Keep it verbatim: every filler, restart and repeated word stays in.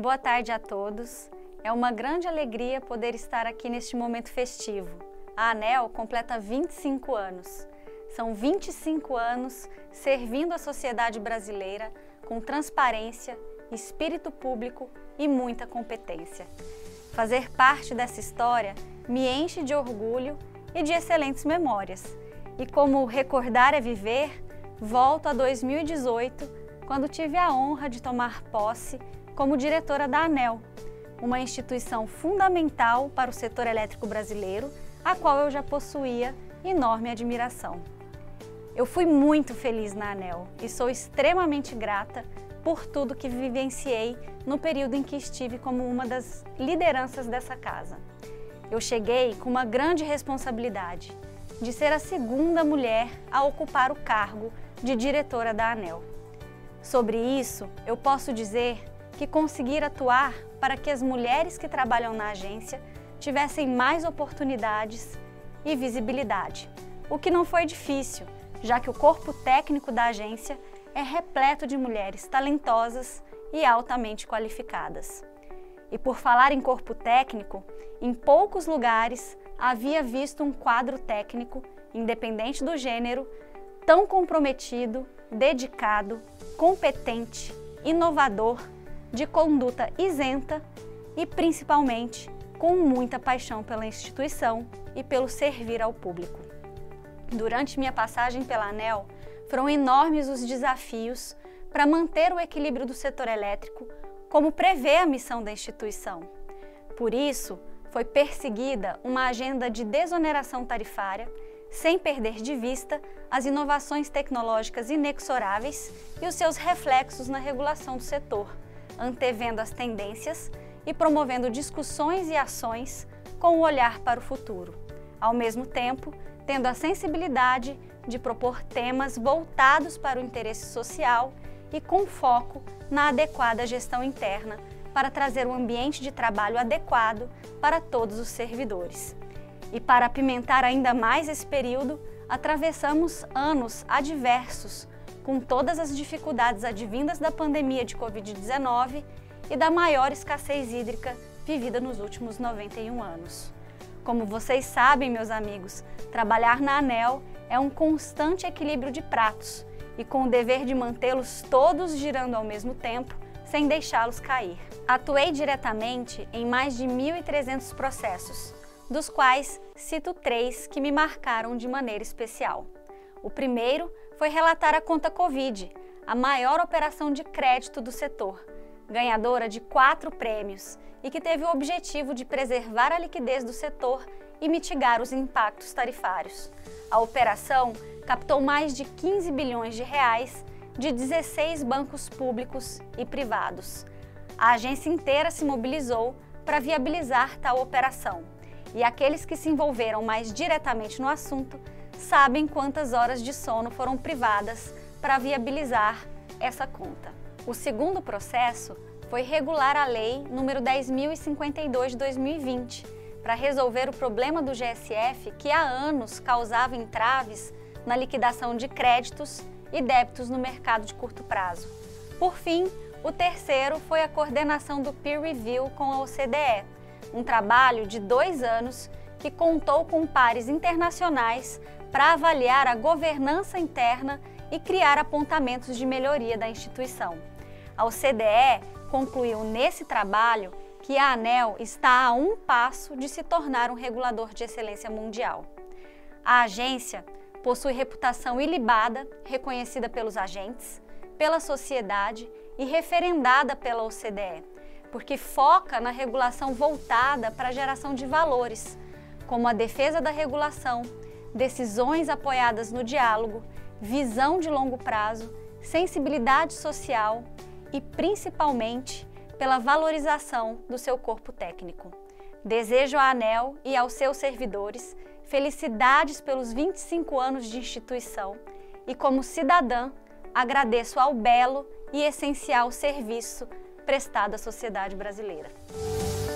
Boa tarde a todos. É uma grande alegria poder estar aqui neste momento festivo. A ANEEL completa vinte e cinco anos. São vinte e cinco anos servindo a sociedade brasileira com transparência, espírito público e muita competência. Fazer parte dessa história me enche de orgulho e de excelentes memórias. E como recordar é viver, volto a dois mil e dezoito, quando tive a honra de tomar posse como diretora da ANEEL, uma instituição fundamental para o setor elétrico brasileiro, a qual eu já possuía enorme admiração. Eu fui muito feliz na ANEEL e sou extremamente grata por tudo que vivenciei no período em que estive como uma das lideranças dessa casa. Eu cheguei com uma grande responsabilidade de ser a segunda mulher a ocupar o cargo de diretora da ANEEL. Sobre isso, eu posso dizer que conseguir atuar para que as mulheres que trabalham na agência tivessem mais oportunidades e visibilidade, o que não foi difícil, já que o corpo técnico da agência é repleto de mulheres talentosas e altamente qualificadas. E por falar em corpo técnico, em poucos lugares havia visto um quadro técnico, independente do gênero, tão comprometido, dedicado, competente, inovador, de conduta isenta e, principalmente, com muita paixão pela instituição e pelo servir ao público. Durante minha passagem pela ANEEL, foram enormes os desafios para manter o equilíbrio do setor elétrico, como prevê a missão da instituição. Por isso, foi perseguida uma agenda de desoneração tarifária, sem perder de vista as inovações tecnológicas inexoráveis e os seus reflexos na regulação do setor, antevendo as tendências e promovendo discussões e ações com o olhar para o futuro, ao mesmo tempo tendo a sensibilidade de propor temas voltados para o interesse social e com foco na adequada gestão interna para trazer um ambiente de trabalho adequado para todos os servidores. E para apimentar ainda mais esse período, atravessamos anos adversos, com todas as dificuldades advindas da pandemia de covid dezenove e da maior escassez hídrica vivida nos últimos noventa e um anos. Como vocês sabem, meus amigos, trabalhar na ANEEL é um constante equilíbrio de pratos e com o dever de mantê-los todos girando ao mesmo tempo, sem deixá-los cair. Atuei diretamente em mais de mil e trezentos processos, dos quais cito três que me marcaram de maneira especial. O primeiro foi relatar a conta Covid, a maior operação de crédito do setor, ganhadora de quatro prêmios e que teve o objetivo de preservar a liquidez do setor e mitigar os impactos tarifários. A operação captou mais de quinze bilhões de reais de dezesseis bancos públicos e privados. A agência inteira se mobilizou para viabilizar tal operação e aqueles que se envolveram mais diretamente no assunto sabem quantas horas de sono foram privadas para viabilizar essa conta. O segundo processo foi regular a Lei número dez mil e cinquenta e dois de dois mil e vinte, para resolver o problema do G S F que há anos causava entraves na liquidação de créditos e débitos no mercado de curto prazo. Por fim, o terceiro foi a coordenação do Peer Review com a O C D E, um trabalho de dois anos que contou com pares internacionais para avaliar a governança interna e criar apontamentos de melhoria da instituição. A O C D E concluiu nesse trabalho que a ANEEL está a um passo de se tornar um regulador de excelência mundial. A agência possui reputação ilibada, reconhecida pelos agentes, pela sociedade e referendada pela O C D E, porque foca na regulação voltada para a geração de valores, como a defesa da regulação, decisões apoiadas no diálogo, visão de longo prazo, sensibilidade social e, principalmente, pela valorização do seu corpo técnico. Desejo à ANEEL e aos seus servidores felicidades pelos vinte e cinco anos de instituição e, como cidadã, agradeço ao belo e essencial serviço prestado à sociedade brasileira.